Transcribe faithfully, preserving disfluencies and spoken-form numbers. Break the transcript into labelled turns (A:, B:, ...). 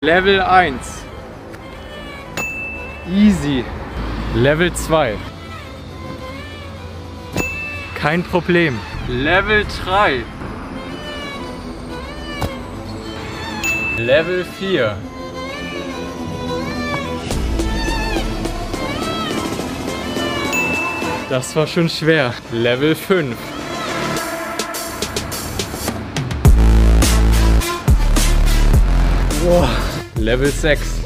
A: Level eins. Easy. Level zwei. Kein Problem. Level drei. Level vier. Das war schon schwer. Level fünf. Wow. Level sechs.